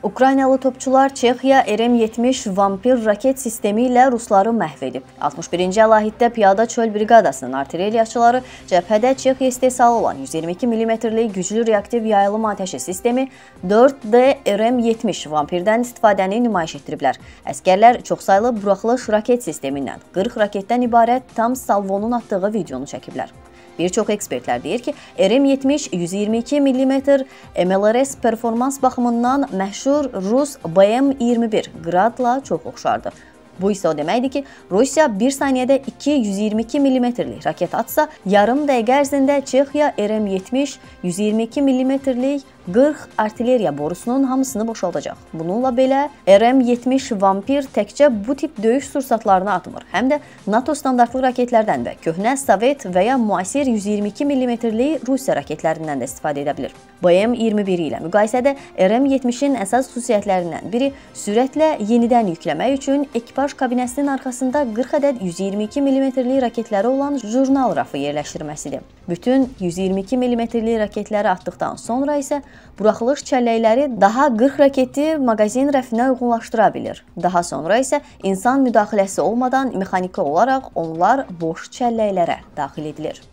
Ukraynalı topçular Çexiya RM-70 Vampir raket sistemi ilə Rusları məhv edib. 61-ci əlahiddə Piyada Çöl Briqadasının artilleriyaçıları cəbhədə Çexiya istehsalı olan 122 mm-lik güclü reaktiv yayılım atəşi sistemi 4D RM-70 Vampirdən istifadəni nümayiş etdiriblər. Əskərlər çoxsaylı buraxılış raket sistemindən 40 raketdən ibarət tam salvonun atdığı videonu çəkiblər. Bir çox ekspertlər deyir ki, RM-70 122 mm MLRS performans baxımından məşhur Rus BM-21 Gradla çox oxşardır. Bu isə o deməkdir ki, Rusiya 1 saniyədə 122 mm-lik raket atsa, yarım dəqiqə ərzində Çexiya RM-70 122 mm-lik 40 artilleriya borusunun hamısını boşaldacaq. Bununla belə, RM-70 Vampir təkcə bu tip döyüş sursatlarını atmır, həm də NATO standartlı raketlərdən və köhnə Sovet və ya müasir 122 mm-lik Rusiya raketlərindən də istifadə edə bilir. BM-21 ilə müqayisədə RM-70-in əsas xüsusiyyətlərindən biri sürətlə yenidən yükləmək üçün ekipaj kabinəsinin arxasında 40 ədəd 122 mm-lik raketləri olan jurnal rafı yerləşdirməsidir. Bütün 122 mm-lik raketləri atdıqdan sonra isə buraxılış çəlləkləri daha 40 raketi maqazin rəfinə uyğunlaşdıra bilir. Daha sonra isə insan müdaxiləsi olmadan mexaniki olaraq onlar boş çəlləklərə daxil edilir.